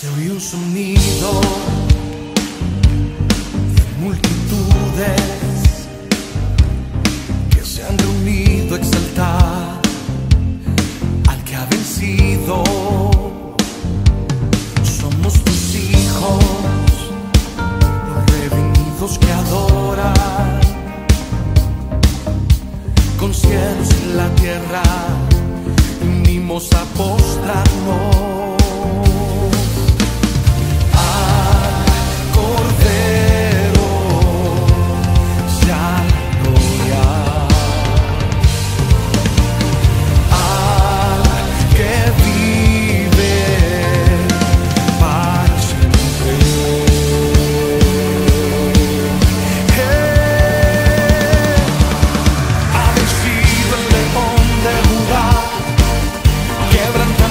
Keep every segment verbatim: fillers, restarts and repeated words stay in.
Se oye un sonido de multitudes que se han reunido a exaltar al que ha vencido. Somos tus hijos, los redimidos que adoran, con cielos en la tierra venimos a postrarnos. Quebrantado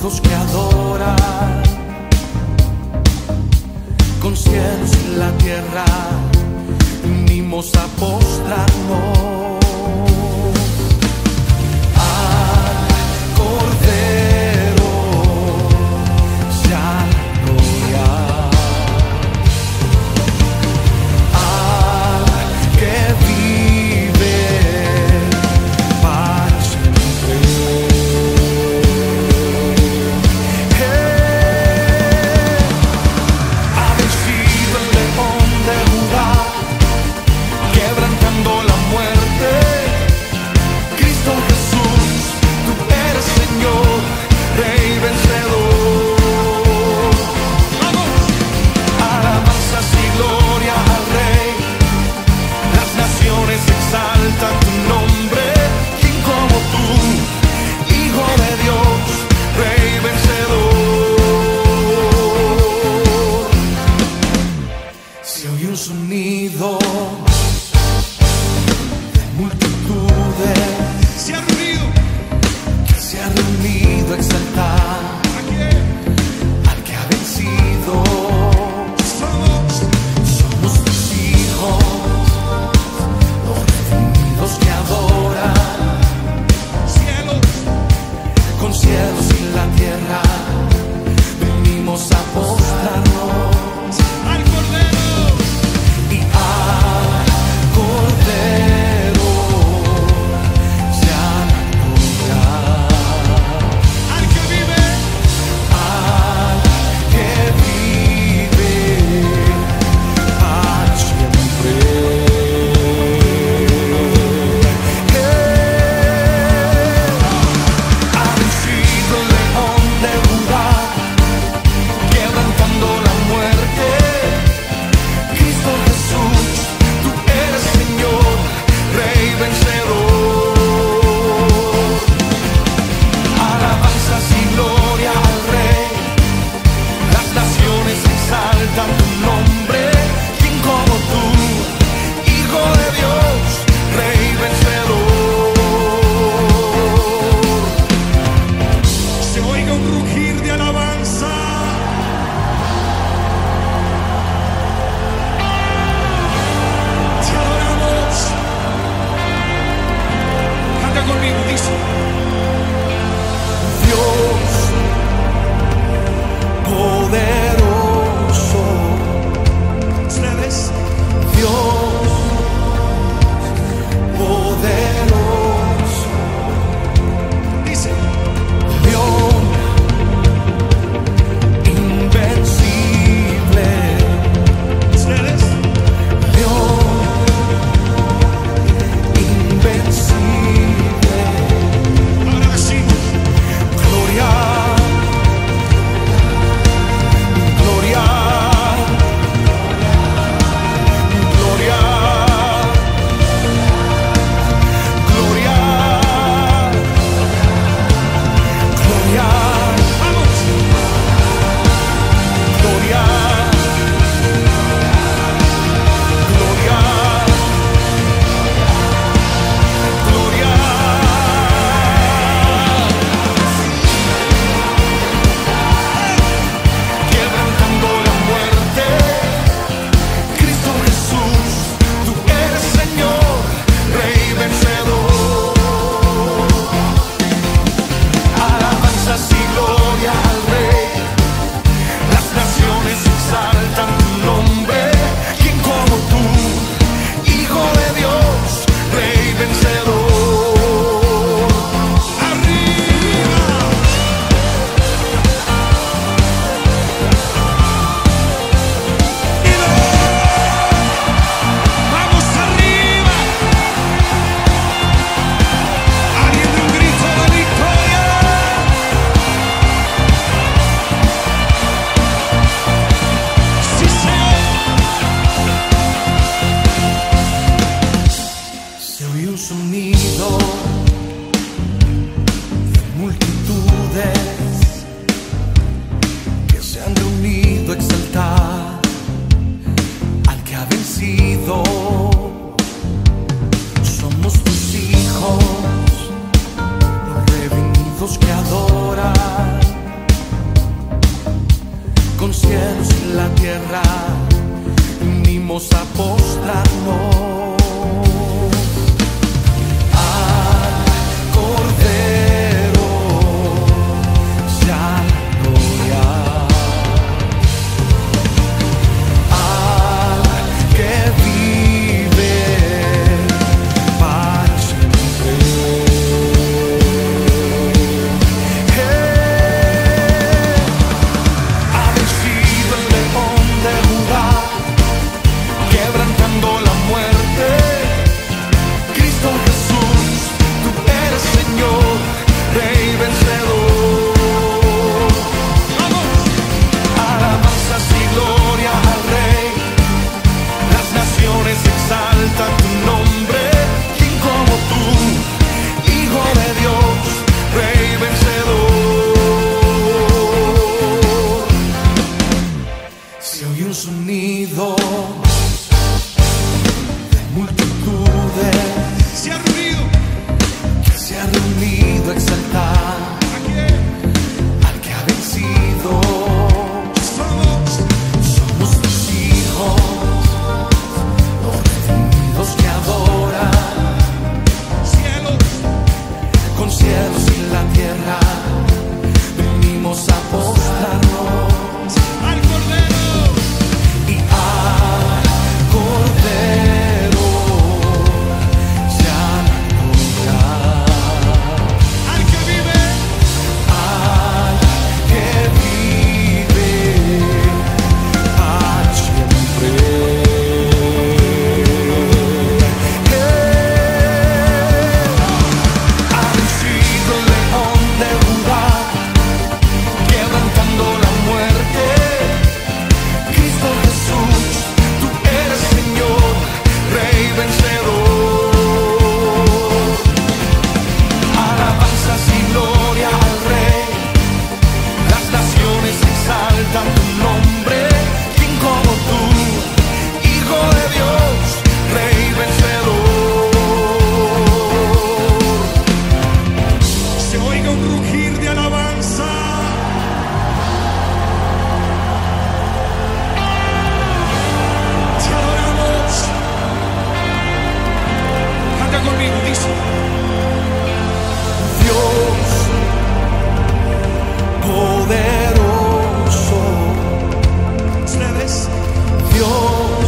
redimidos que adoran, con cielos y la tierra, venimos a postrarnos al Cordero y a la gloria, al que vive para siempre. Ha vencido el león de Judá, quebrantando la muerte. Cristo Jesús, tú eres Señor, Rey vencedor. Alabanzas y gloria al Rey, las naciones exaltan tu nombre. ¿Quién como tú, Hijo de Dios, Rey vencedor? Se oye un sonido de multitudes Se ha reunido. que se ha reunido a exaltar ¿A quién? al que ha vencido. Somos Somos tus hijos, los redimidos que adoran, cielos. con cielos y la tierra, venimos a postrarnos Al Cordero. y al Cordero y a la gloria, Al que vive. al que vive para siempre. Ha vencido el león de Judá, quebrantando la muerte. con cielos y la tierra, venimos a postrarnos al Cordero, sea la gloria, al que vive para siempre. Ha vencido el león de Judá, quebrantando la muerte. Cristo Jesús, tú eres Señor, Rey vencedor. Alabanzas y gloria al Rey, las naciones exaltan tu nombre. ¿Quién como tú, Hijo de Dios, Rey vencedor? Se oye un sonido de multitudes Se ha reunido. que se han reunido a exaltar ¿A quién? al que ha vencido. Somos Somos tus hijos, los redimidos que adoran, cielos. con cielos y la tierra, venimos a postrarnos Al Cordero. y al Cordero sea la gloria, Al que vive. al que vive para siempre. Ha vencido el león de Judá, quebrantando la muerte. Cristo Jesús, tú eres Señor, Rey vencedor. Alabanzas y gloria al Rey, las naciones exaltan tu nombre. ¿Quién como tú, Hijo de Dios, Rey vencedor? Se oiga un rugir de alabanza. Te adoramos. Canta conmigo, dice. Dios poderoso, Ustedes. Dios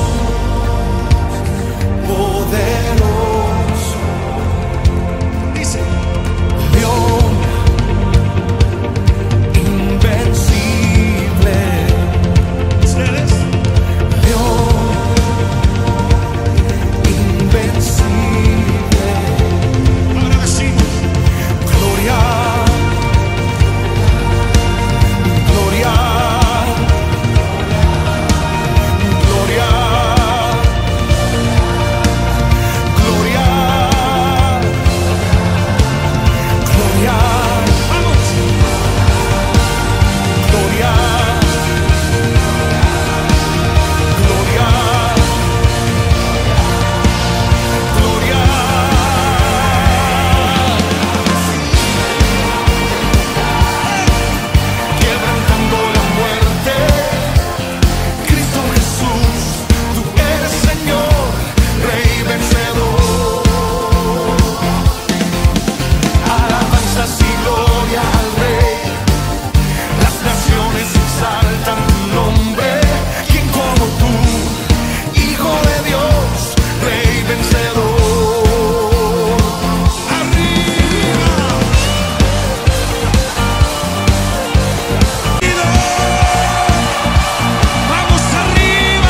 poderoso, Dice. León invencible, Ustedes. León invencible. Ahora decimos. Gloria, gloria, gloria, gloria, gloria, Vamos. gloria, gloria, gloria. Quebrantando la muerte, Cristo Jesús, tú eres Señor, Rey vencedor. Alabanzas y gloria al Rey, las naciones exaltan tu nombre. ¿Quién como tú, Hijo de Dios, Rey vencedor? Arriba. Vamos arriba.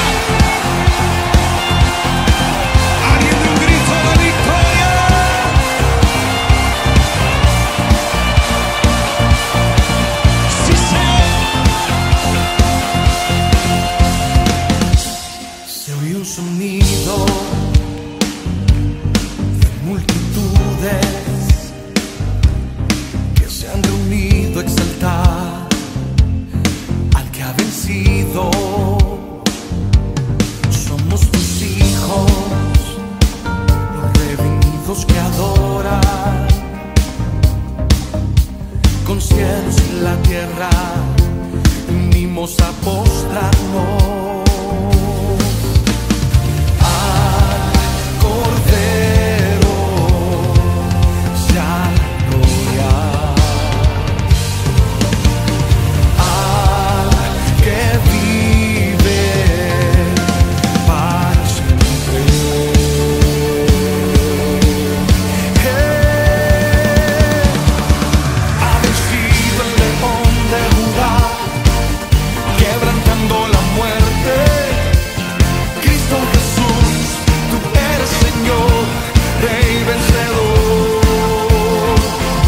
Alguien de un grito de victoria. Sí, Señor. Se oye un sonido de multitudes que se han reunido a exaltar al que ha vencido. Somos tus hijos, los redimidos que adoran, con cielos y la tierra, venimos venimos a postrarnos al Cordero, sea gloria, al que vive para siempre. Ha vencido el león de Judá, quebrantando la muerte. Cristo Jesús, tú eres Señor, Rey vencedor.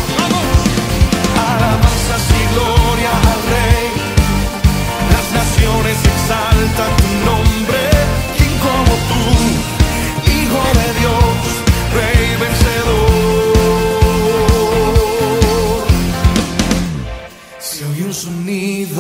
Alabanzas y gloria al Rey, las naciones exaltan tu nombre. ¿Quién como tú, Hijo de Dios, Rey vencedor? Se oye un sonido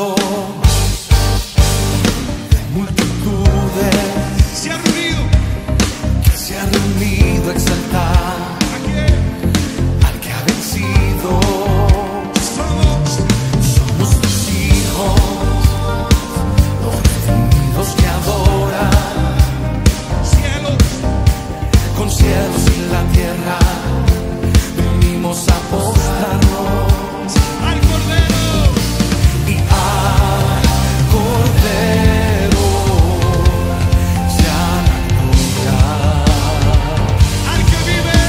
de multitudes Se ha reunido. que se ha reunido a exaltar ¿A quién? al que ha vencido. Somos Somos tus hijos, los redimidos que adoran cielos. con cielos y la tierra. Venimos a postrarnos Al Cordero. y al Cordero sea la gloria, Al que vive.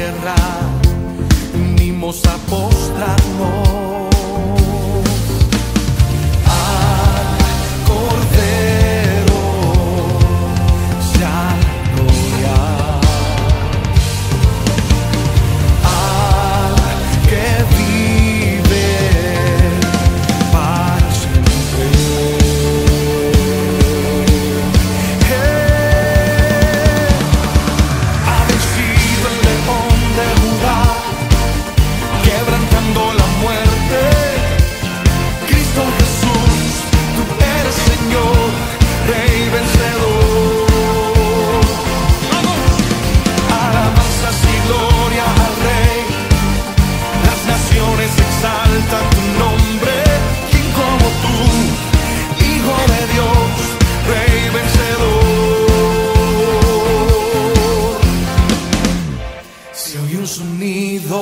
tierra, venimos a postrarnos al Cordero, ya gloria, al que vive para siempre. Ha vencido el león de Judá, quebrantando la muerte. Cristo Jesús, tú eres Señor, Rey vencedor. Alabanzas y gloria al Rey, las naciones exaltan tu nombre. ¿Quién como tú, Hijo de Dios, Rey vencedor? Se oye un sonido,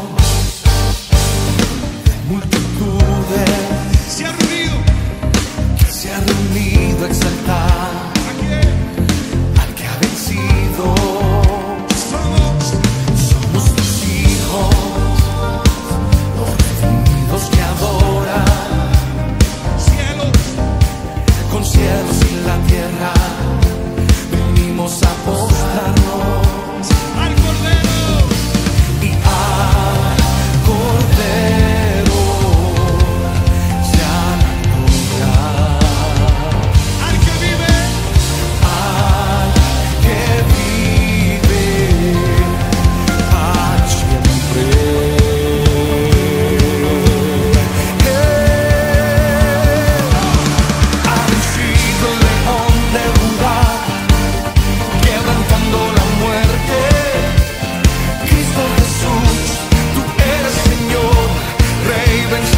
multitudes Se ha reunido. que se han reunido a exaltar ¿A quién? al que ha vencido. Somos Somos tus hijos, los redimidos que adoran, cielos. con cielos y la tierra, venimos a postrarnos Al Cordero. y al Cordero sea la gloria, Al que vive. al que vive para siempre. Ha vencido el león de Judá, quebrantando la muerte. Cristo Jesús, tú eres Señor, Rey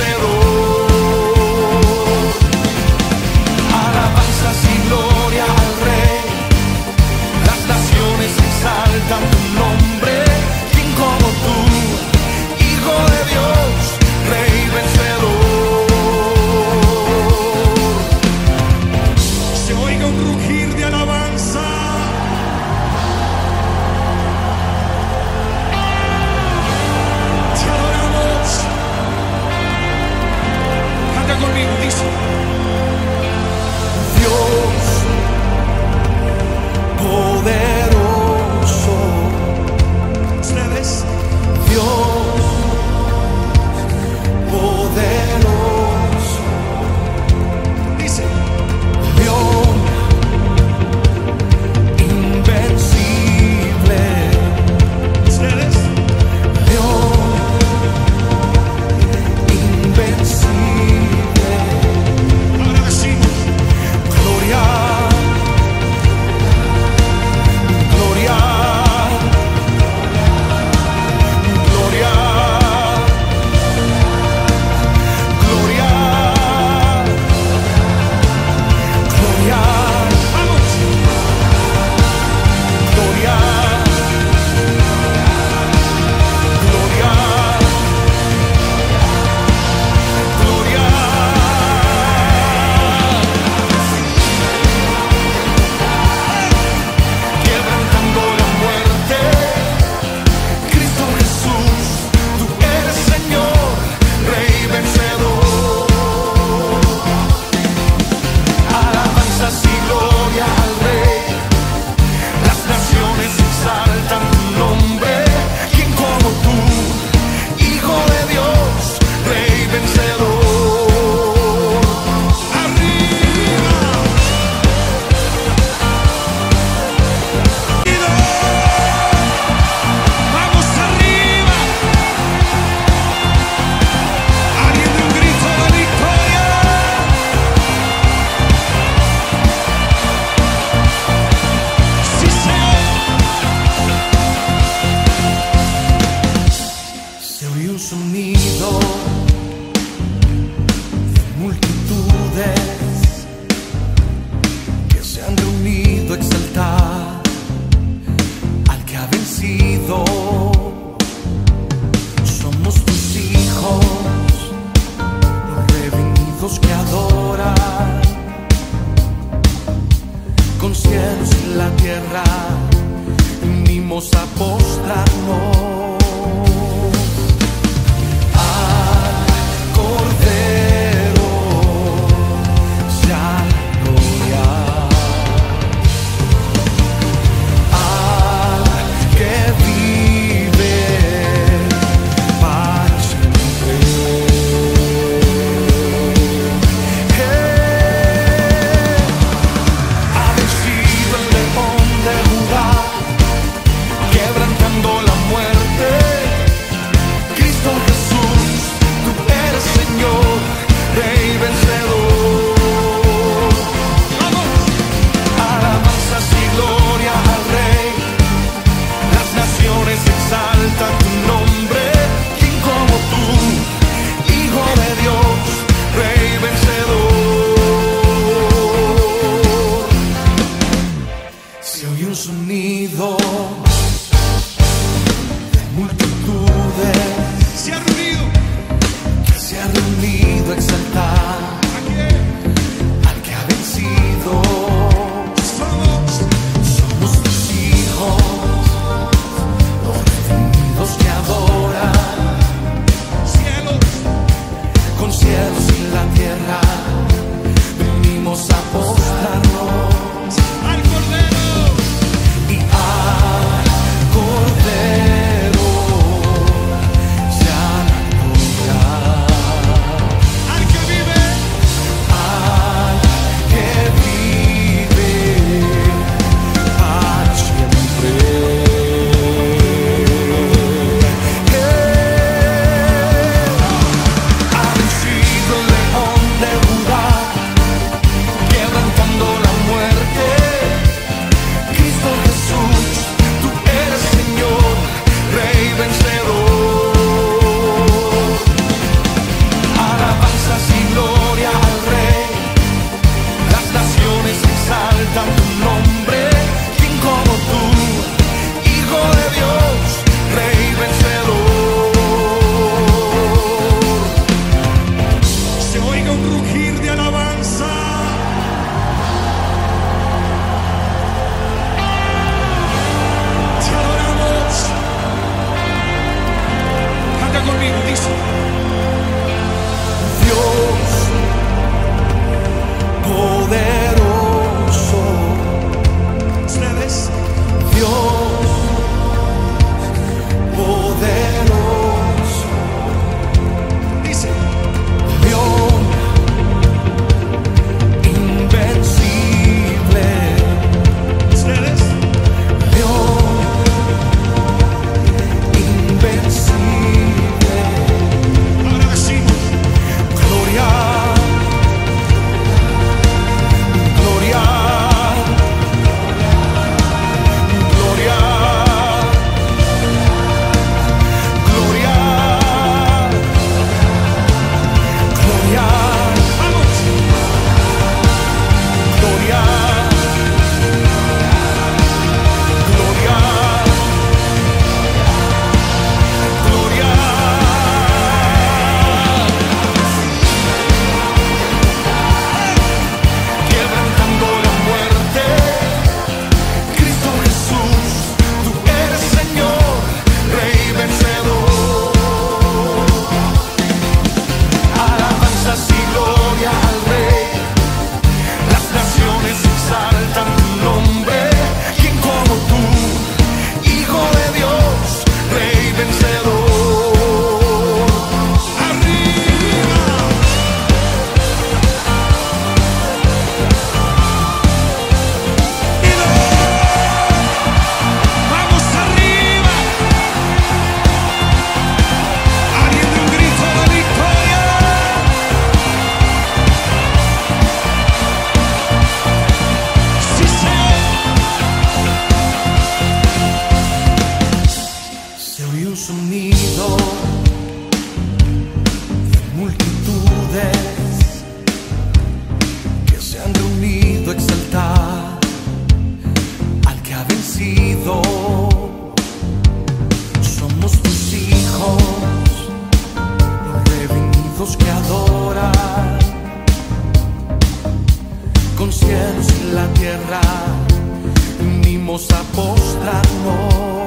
vencedor. Alabanzas y gloria al Rey, las naciones exaltan tu nombre. ¿Quién como tú, Hijo de Dios, Rey vencedor? Se oiga un rugir de alabanza. Te adoramos. Canta conmigo, dice. Dios poderoso, Ustedes. Dios poderoso, Dice. León invencible, Ustedes. León invencible. Ahora decimos. Gloria, gloria, gloria, gloria, gloria, Vamos. gloria, gloria, gloria. Quebrantando la muerte, Cristo Jesús, tú eres Señor, Rey vencedor. Alabanzas y gloria al Rey, las naciones exaltan tu nombre. ¿Quién como tú, Hijo de Dios, Rey vencedor? Arriba. Vamos arriba. Alguien de un grito de victoria. Sí, Señor. Se oye un sonido de multitudes que se han reunido a exaltar al que ha vencido. Somos tus hijos, los redimidos que adoran, con cielos y la tierra, mi venimos a postrarnos al Cordero, sea la gloria, al que vive para siempre. Ha vencido el león de Judá, quebrantando la muerte. Cristo Jesús, tú eres Señor, Rey vencedor. Alabanzas y gloria al Rey, las naciones exaltan tu nombre. ¿Quién como tú, Hijo de Dios, Rey vencedor? Se oye un sonido, multitudes Se ha reunido. que se han reunido a exaltar ¿A quién? al que ha vencido. Somos Somos tus hijos, los redimidos que adoran, cielos. con cielos y la tierra venimos a postrarnos Al Cordero. y al Cordero sea la gloria, Al que vive. al que vive para siempre. Ha vencido el león de Judá, quebrantando la muerte. Cristo Jesús, tú eres Señor, Rey vencedor. Alabanzas y gloria al Rey, las naciones exaltan tu nombre. ¿Quién como tú, Hijo de Dios, Rey vencedor? Se oiga un rugir de alabanza. Te adoramos. Canta conmigo, dice. Dios poderoso, Ustedes. Dios poderoso, Dice. León invencible, Ustedes. León invencible. Ahora decimos. Gloria, gloria, gloria, gloria, gloria, Vamos. gloria, gloria, gloria. Quebrantando la muerte, Cristo Jesús, tú eres Señor, Rey vencedor. Alabanzas y gloria al Rey, las naciones exaltan tu nombre. ¿Quién como tú, Hijo de Dios, Rey vencedor? Arriba. Y no. Vamos arriba. Alguien de un grito de victoria. Sí, Señor. Se oye un sonido de multitudes que se han reunido a exaltar al que ha vencido. Somos tus hijos, los redimidos que adoran, cielos y la tierra, venimos a postrarnos.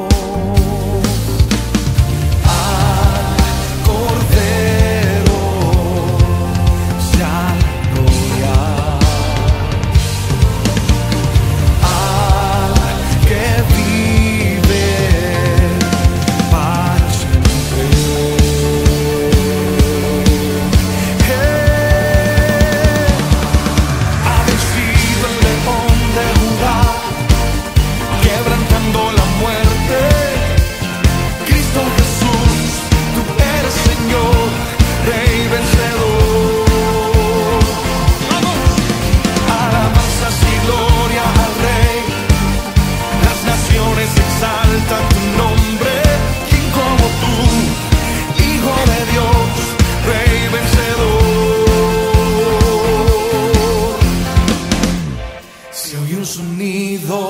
unidos,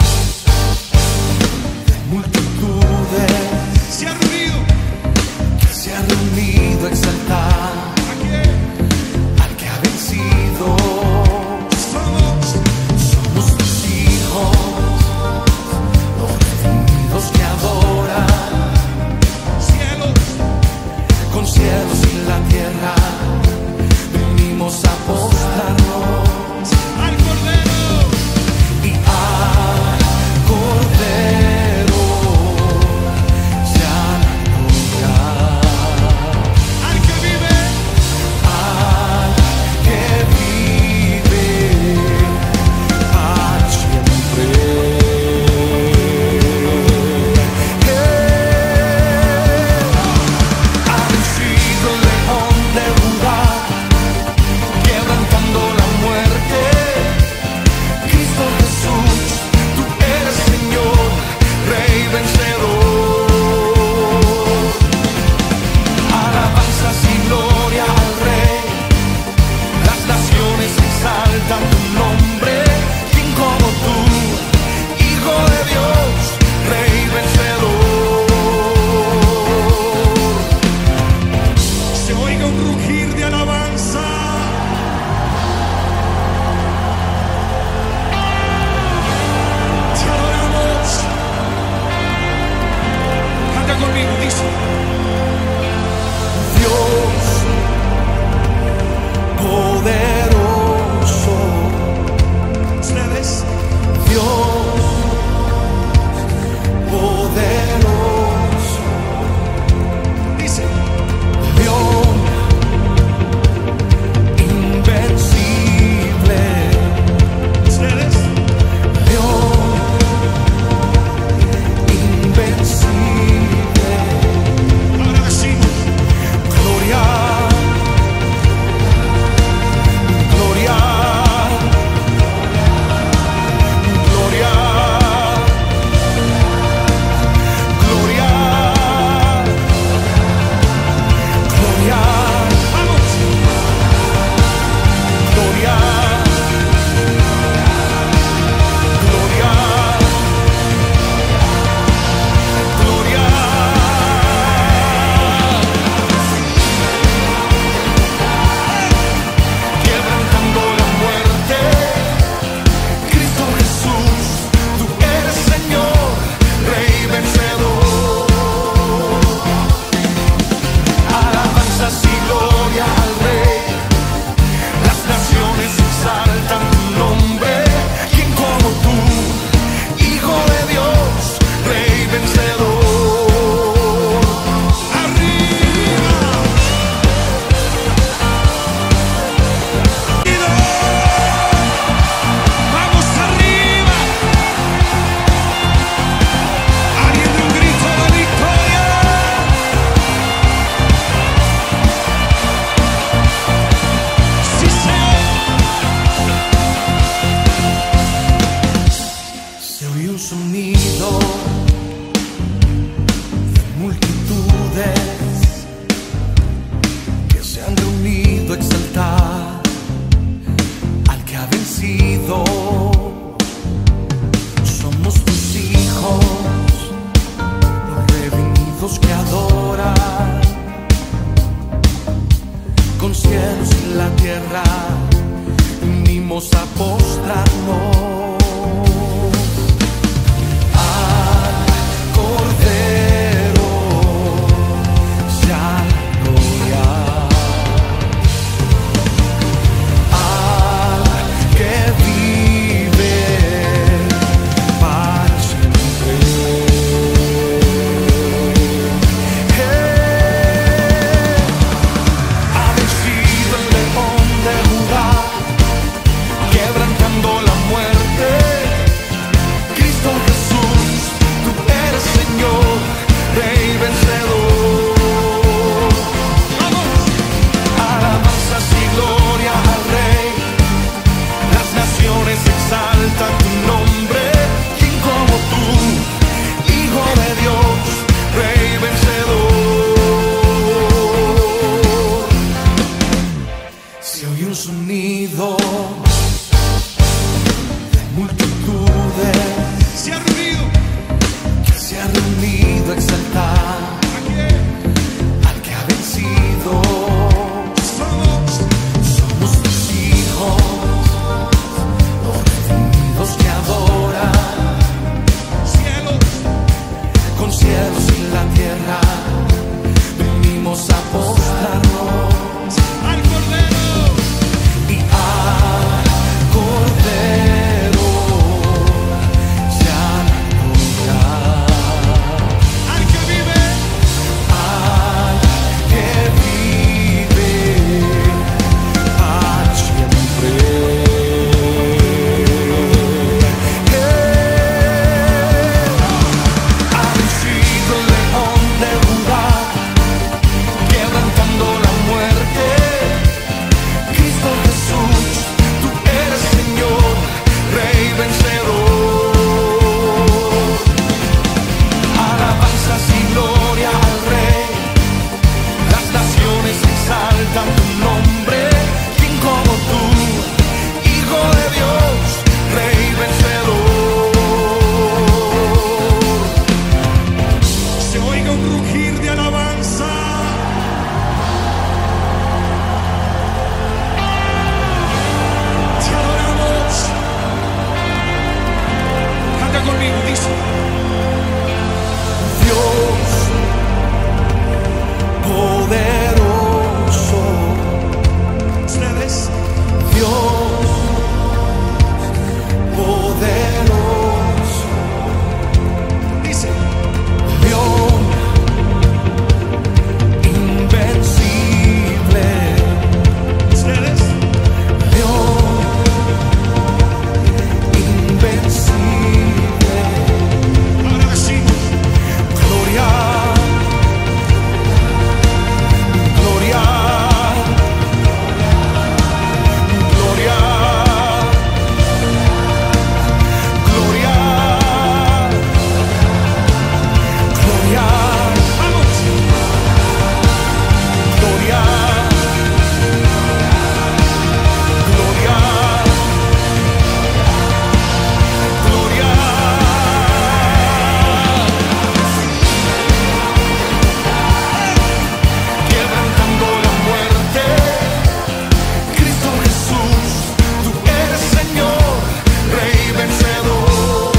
multitudes Se ha reunido. que se han reunido a exaltar ¿A quién? al que ha vencido. Somos. Somos tus hijos, los redimidos que adoran Cielos. con cielos y la tierra. Venimos a postrarnos Al Cordero. y al Cordero sea la gloria, Al que vive. al que vive para siempre. Ha vencido el león de Judá, quebrantando la muerte. Cristo Jesús, tú eres Señor, Rey vencedor. Alabanzas y gloria al Rey, las naciones exaltan tu nombre. ¿Quién como tú, Hijo de Dios, Rey vencedor? Se oiga un rugir de alabanza. Te adoramos. Canta conmigo, dice. Dios poderoso, Ustedes. Dios poderoso, Dice. León invencible, Ustedes. León invencible. Ahora decimos. Gloria, gloria, gloria, gloria, gloria, Vamos. gloria, gloria, gloria. Quebrantando la muerte, Cristo Jesús, tú eres Señor, Rey vencedor. Alabanzas y gloria al Rey, las naciones exaltan tu nombre. ¿Quién como tú, Hijo de Dios, Rey vencedor? Arriba. Vamos arriba. Alguien de un grito de victoria. Sí, Señor. Se oye un sonido de multitudes que se han reunido a exaltar al que ha vencido. Somos tus hijos, los redimidos que adoran con cielos y la tierra. Venimos a postrarnos al Cordero sea la gloria, al que vive para siempre. Ha vencido el león de Judá, quebrantando unido a exaltar al que ha vencido. Somos Somos tus hijos, los redimidos que adoran, cielos, con cielos y la tierra, venimos a postrarnos al Cordero, y al Cordero ya la gloria, al que vive, al que vive para siempre. Ha vencido el león de Judá, quebrantando la muerte. Cristo Jesús, tú eres Señor, Rey vencedor. Alabanzas y gloria al Rey, las naciones exaltan tu nombre. ¿Quién como tú, Hijo de Dios, Rey vencedor? se oiga un rugir de alabanza. Te adoramos. Canta conmigo, dice. Dios poderoso, Ustedes, Dios poderoso, dice. León invencible, Ustedes, León invencible. ahora decimos. Gloria, gloria, gloria, gloria, gloria, Vamos. gloria, gloria, gloria. Quebrantando la muerte, Cristo Jesús, tú eres Señor, Rey vencedor.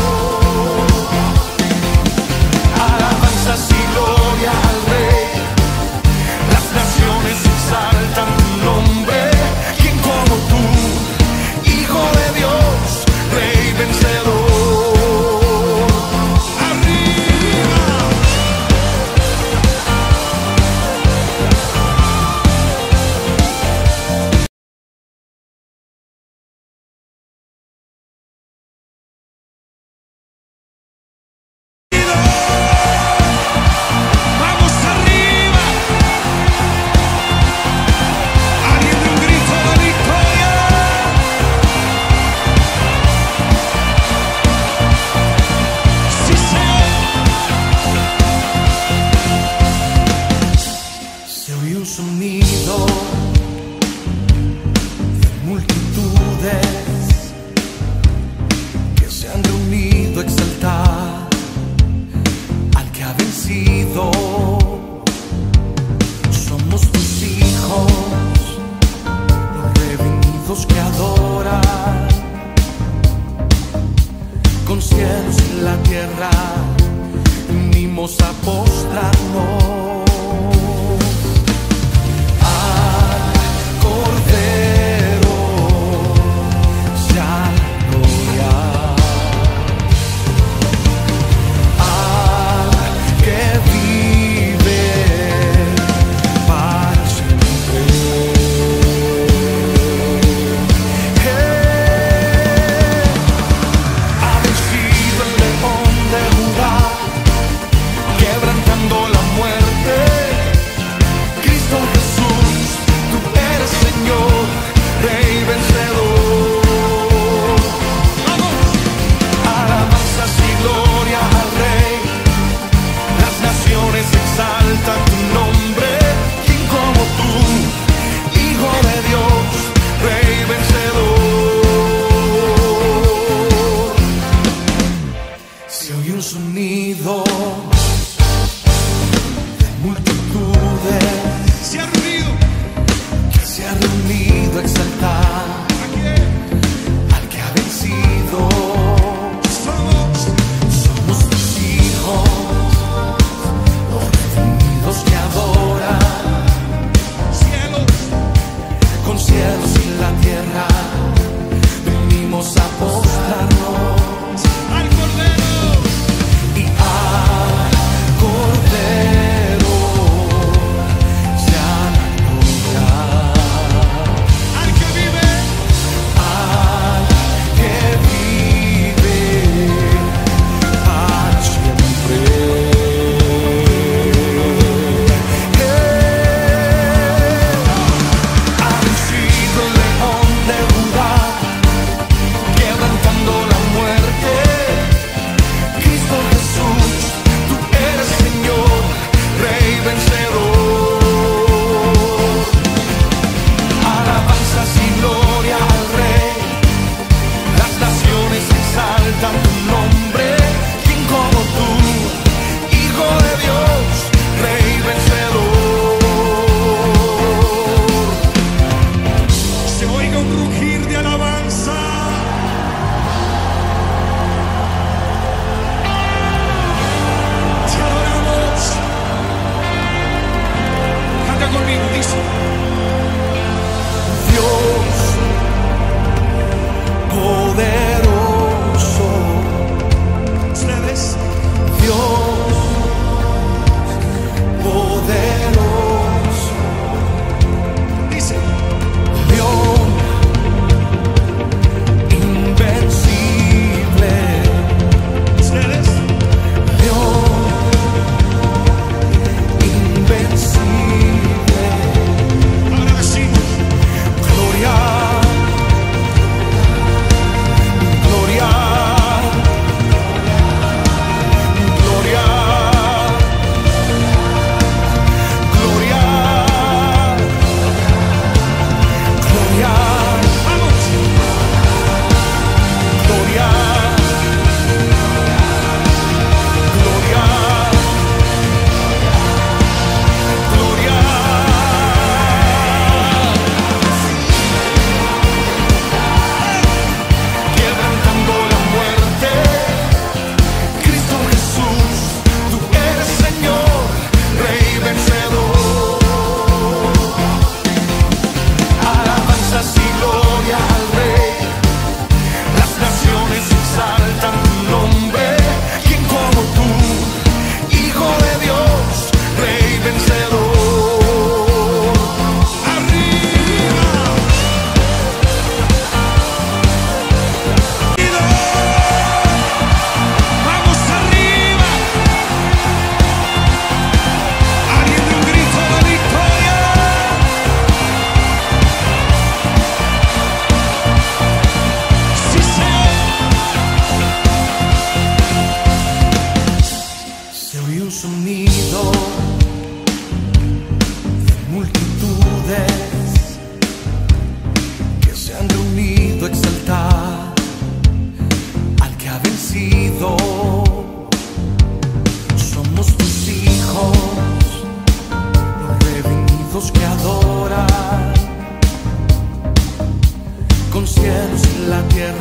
Alabanzas y gloria al Rey, las naciones exaltan tu nombre. ¿Quién como tú, Hijo de Dios, Rey vencedor? Arriba. Vamos arriba. Alguien de un grito de victoria. Sí, Señor. Se oye un sonido de multitudes que se han reunido a exaltar al que ha vencido. Somos tus hijos, los redimidos que adoran, con cielos en la tierra, venimos a postrarnos al Cordero ya la gloria, al que vive para siempre. Ha vencido el león de Judá, quebrantando la muerte. Cristo Jesús, tú eres Señor, Rey vencedor. Alabanzas y gloria al Rey, las naciones exaltan tu nombre. ¿Quién como tú, Hijo de Dios, Rey vencedor? Se oye un sonido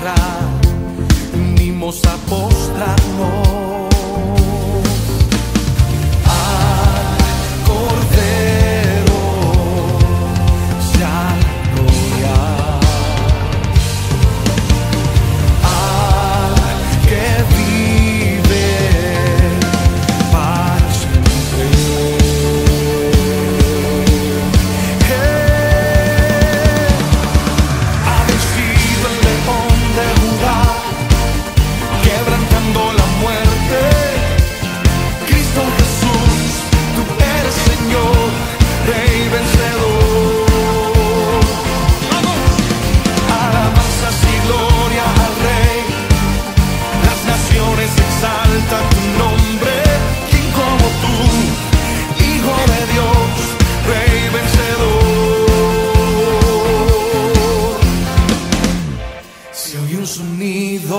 adorar, venimos a postrarnos al Cordero, ya gloria, al que vive para siempre. Ha vencido el león de Judá, quebrantando la muerte. Cristo Jesús, tú eres Señor, Rey vencedor. Alabanzas y gloria al Rey, las naciones exaltan tu nombre. ¿Quién como tú, Hijo de Dios, Rey vencedor? Se oye un sonido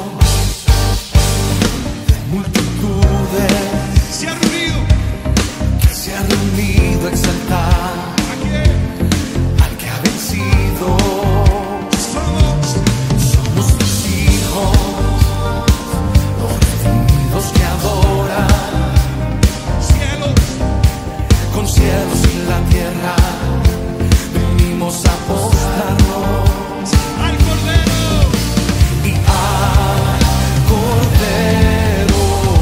de multitudes Se ha reunido. que se ha reunido a exaltar ¿A quién? al que ha vencido. Somos Somos tus hijos, los redimidos que adoran, cielos. con cielos y la tierra, venimos a postrarnos Al Cordero. y al Cordero,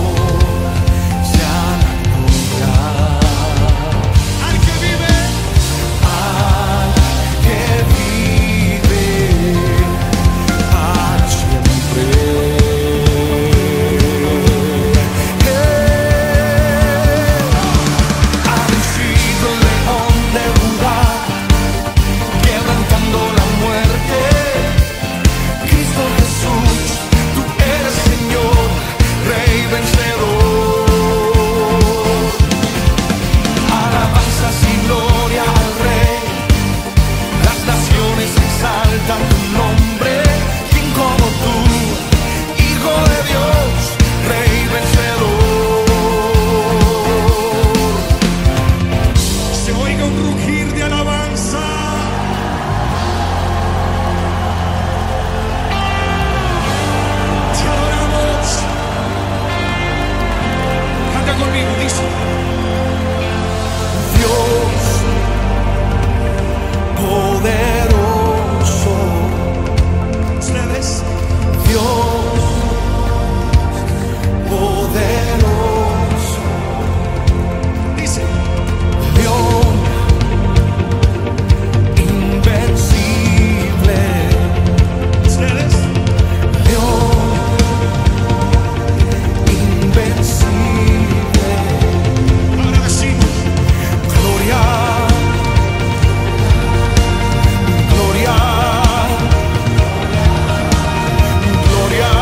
ya gloria, Al que vive. al que vive para siempre. Ha vencido el león de Judá, quebrantando la muerte. Cristo Jesús, tú eres Señor, Rey vencedor. Alabanzas y gloria al Rey, las naciones exaltan tu nombre. ¿Quién como tú, Hijo de Dios, Rey vencedor? Se oiga un rugir de alabanza. Te adoramos. Canta conmigo, dice. Dios poderoso, Ustedes. Dios poderoso, Dice. León invencible, Ustedes. León invencible, Ahora decimos. gloria, gloria, gloria,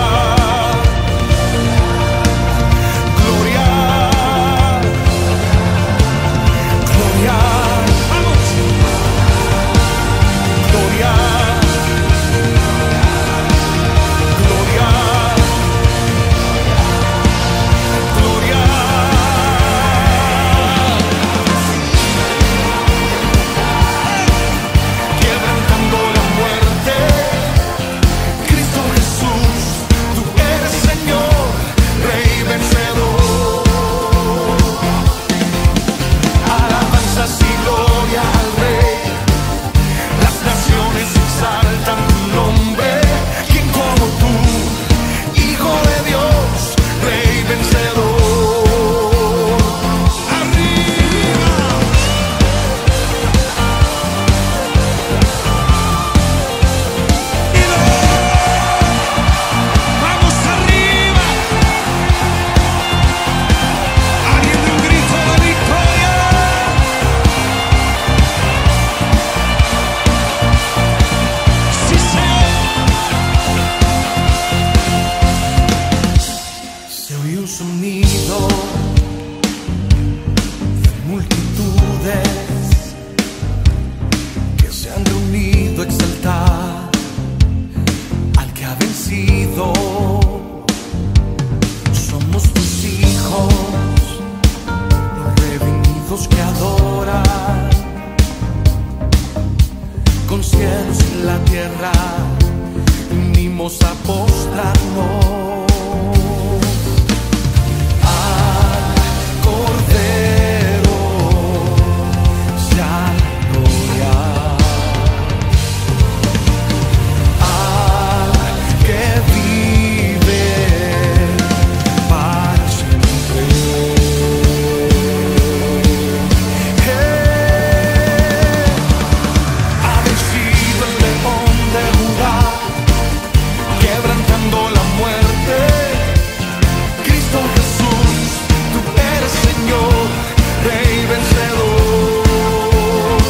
gloria, gloria, Vamos. gloria, gloria, gloria. Quebrantando la muerte, Cristo Jesús, tú eres Señor, Rey vencedor. Alabanzas y gloria al Rey, las naciones exaltan tu nombre. ¿Quién como tú, Hijo de Dios, Rey vencedor? Arriba. Y no. Vamos arriba. Alguien de un grito de victoria. Sí, Señor. Se oye un sonido de multitudes que se han reunido a exaltar al que ha vencido. Somos tus hijos, los redimidos que adoran, con cielos y la tierra, venimos venimos a postrarnos al Cordero, sea la gloria, al que vive para siempre. Ha vencido el león de Judá, quebrantando la muerte. Cristo Jesús, tú eres Señor, Rey vencedor.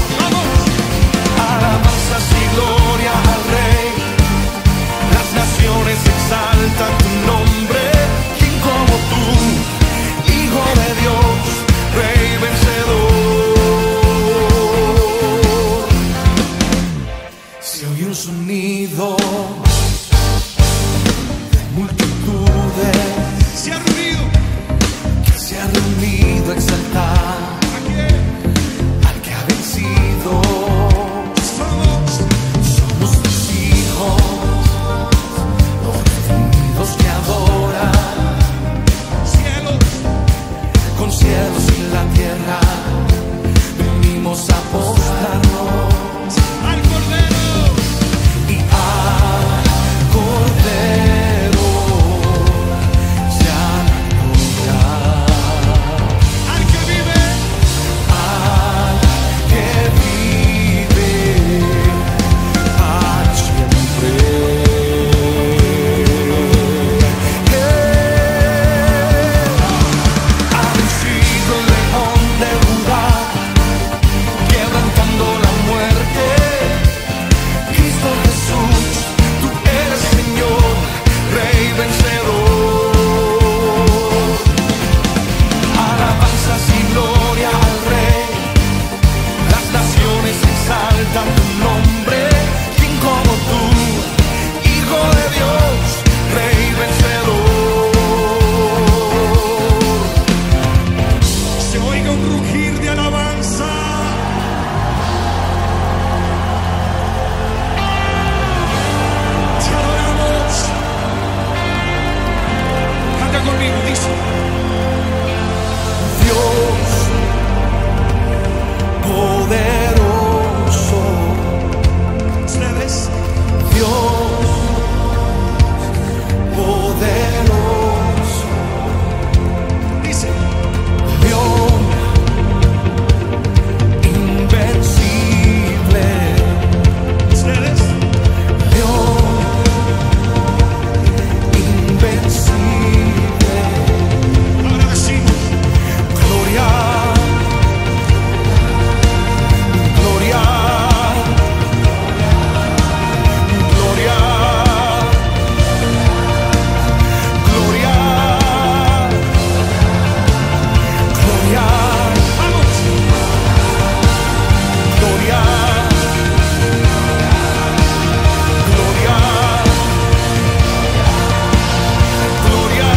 Alabanzas y gloria al Rey, las naciones exaltan tu nombre. ¿Quién como tú, Hijo de Dios, Rey vencedor? Se oye un sonido de multitudes Se ha reunido. que se ha reunido a exaltar ¿A quién? al que ha vencido. Somos Somos tus hijos, los redimidos que adoran cielos. con cielos y la tierra. Venimos a postrarnos Al Cordero. y al Cordero sea la gloria, Al que vive. al que vive para siempre. Ha vencido el león de Judá, quebrantando la muerte. Cristo Jesús, tú eres Señor, Rey vencedor. Alabanzas y gloria al Rey, las naciones exaltan tu nombre. ¿Quién como tú, Hijo de Dios, Rey vencedor? Se oiga un rugir de alabanza. Te adoramos. Canta conmigo, dice. Dios poderoso, Ustedes. Dios poderoso, Dice. León invencible, Ustedes. León invencible. Ahora decimos. Gloria, gloria, gloria, gloria, gloria, Vamos. gloria, gloria, gloria.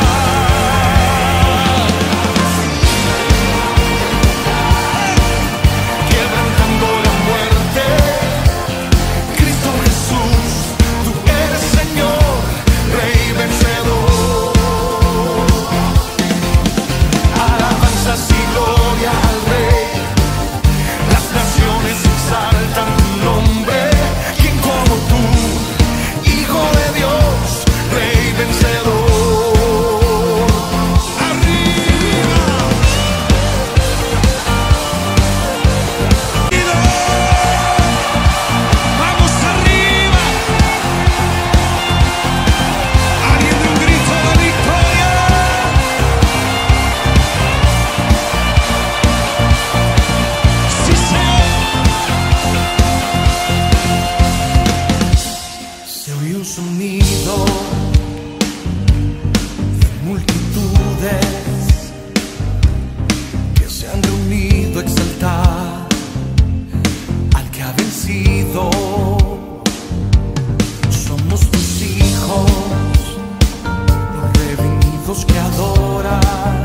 Quebrantando la muerte, Cristo Jesús, tú eres Señor, Rey vencedor. Alabanzas y gloria al Rey, las naciones exaltan tu nombre. ¿Quién como tú, Hijo de Dios, Rey vencedor? Arriba. Vamos arriba. Alguien de un grito de victoria. Sí, Señor. Se oye un sonido de multitudes que se han reunido a exaltar al que ha vencido. Somos tus hijos, los redimidos que adoran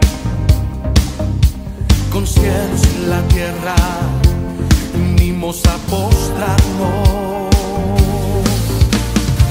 con cielos y la tierra. Venimos a postrarnos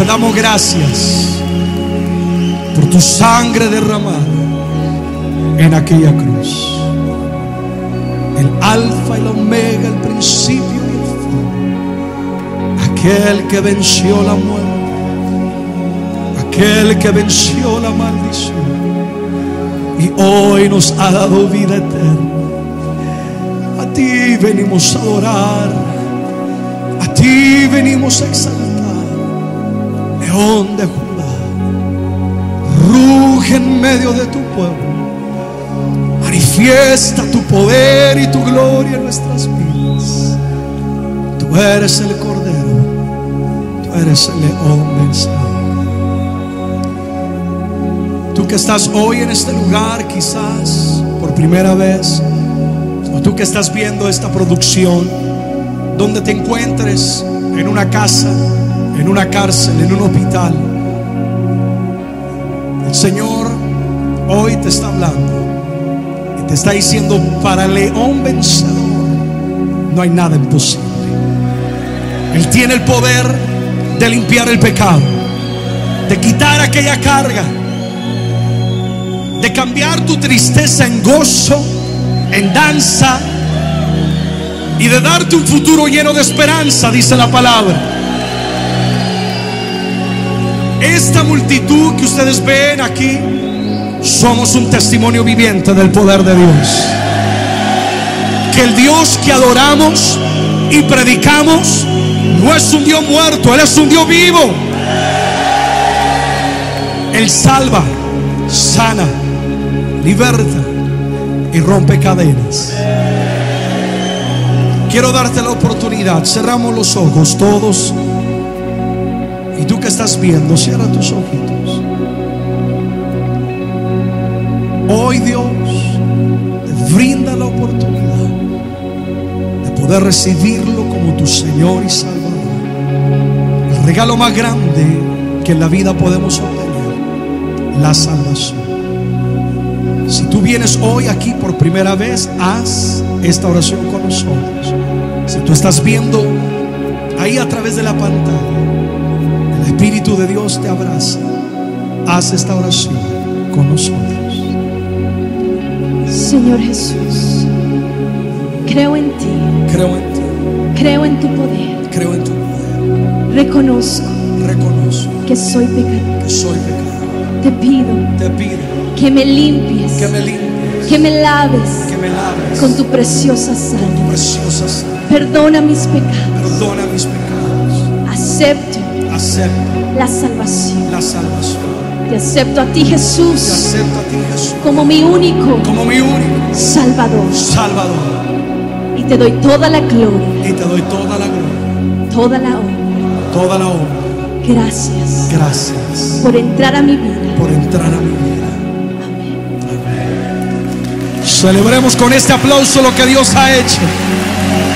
te damos gracias por tu sangre derramada en aquella cruz. El alfa y la omega, el principio y el fin. Aquel que venció la muerte, aquel que venció la maldición y hoy nos ha dado vida eterna. A ti venimos a adorar, a ti venimos a exaltar. León de Judá, ruge en medio de tu pueblo. Manifiesta tu poder y tu gloria en nuestras vidas. Tú eres el Cordero, tú eres el León vencedor. Tú que estás hoy en este lugar, quizás por primera vez, o tú que estás viendo esta producción, donde te encuentres, en una casa, en una cárcel, en un hospital, el Señor hoy te está hablando y te está diciendo: para el León vencedor no hay nada imposible. Él tiene el poder de limpiar el pecado, de quitar aquella carga, de cambiar tu tristeza en gozo, en danza, y de darte un futuro lleno de esperanza, dice la palabra. Esta multitud que ustedes ven aquí somos un testimonio viviente del poder de Dios. Que el Dios que adoramos y predicamos no es un Dios muerto, Él es un Dios vivo. Él salva, sana, liberta y rompe cadenas. Quiero darte la oportunidad. Cerramos los ojos todos. Y tú que estás viendo, cierra tus ojitos. Hoy Dios te brinda la oportunidad de poder recibirlo como tu Señor y Salvador. El regalo más grande que en la vida podemos obtener, la salvación. Si tú vienes hoy aquí por primera vez, haz esta oración con nosotros. Si tú estás viendo ahí a través de la pantalla, el Espíritu de Dios te abraza. Haz esta oración con nosotros. Señor Jesús, creo en ti. Creo en ti. Creo en tu poder. Creo en tu poder. Reconozco Reconozco que soy pecador. que soy pecador. Te pido Te pido que me limpies, que me limpies, que me laves que me laves con tu preciosa con tu sangre. preciosa sangre. Perdona mis pecados. Perdona mis pecados. Acepto Acepto la salvación. la salvación. Te acepto a ti, Te Jesús, acepto a ti, Jesús, como mi único como mi único Salvador. Salvador. Y te doy toda la gloria, Y te doy toda la gloria, toda la honra. toda la honra. Gracias Gracias por entrar a mi vida. por entrar a mi vida. Amén. Celebremos con este aplauso lo que Dios ha hecho.